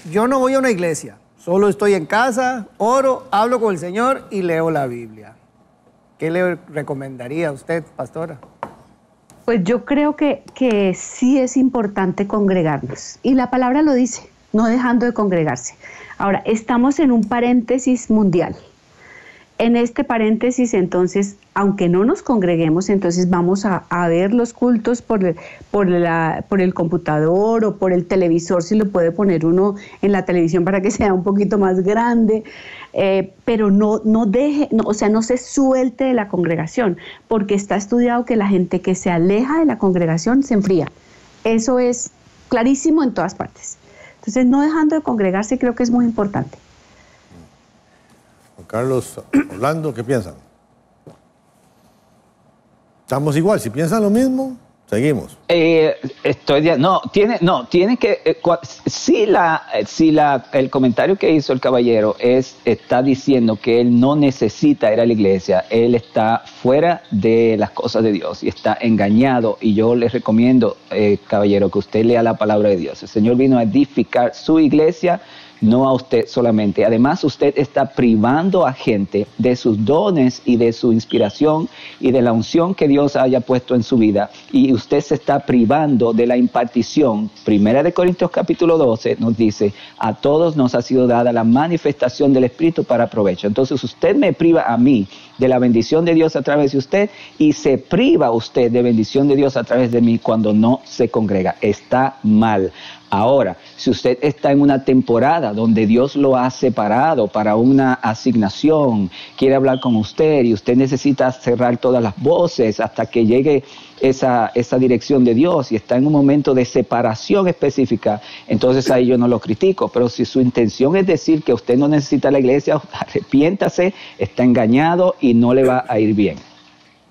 yo no voy a una iglesia, solo estoy en casa, oro, hablo con el Señor y leo la Biblia. ¿Qué le recomendaría a usted, pastora? Pues yo creo que sí es importante congregarnos. Y la palabra lo dice, no dejando de congregarse. Ahora, estamos en un paréntesis mundial. En este paréntesis, entonces, aunque no nos congreguemos, entonces vamos a ver los cultos por el computador o por el televisor, si lo puede poner uno en la televisión para que sea un poquito más grande, pero no se suelte de la congregación, porque está estudiado que la gente que se aleja de la congregación se enfría. Eso es clarísimo en todas partes. Entonces, no dejando de congregarse creo que es muy importante. Carlos, Orlando, ¿qué piensan? Estamos igual, si piensan lo mismo, seguimos. El comentario que hizo el caballero está diciendo que él no necesita ir a la iglesia, él está fuera de las cosas de Dios y está engañado, y yo le recomiendo, caballero, que usted lea la palabra de Dios. El Señor vino a edificar su iglesia, no a usted solamente. Además, usted está privando a gente de sus dones y de su inspiración y de la unción que Dios haya puesto en su vida, y usted se está privando de la impartición. Primera de Corintios capítulo 12 nos dice: a todos nos ha sido dada la manifestación del Espíritu para provecho. Entonces usted me priva a mí de la bendición de Dios a través de usted, y se priva usted de bendición de Dios a través de mí cuando no se congrega. Está mal. Ahora, si usted está en una temporada donde Dios lo ha separado para una asignación, quiere hablar con usted y usted necesita cerrar todas las voces hasta que llegue esa dirección de Dios, y está en un momento de separación específica, entonces ahí yo no lo critico. Pero si su intención es decir que usted no necesita la iglesia, arrepiéntase, está engañado y no le va a ir bien.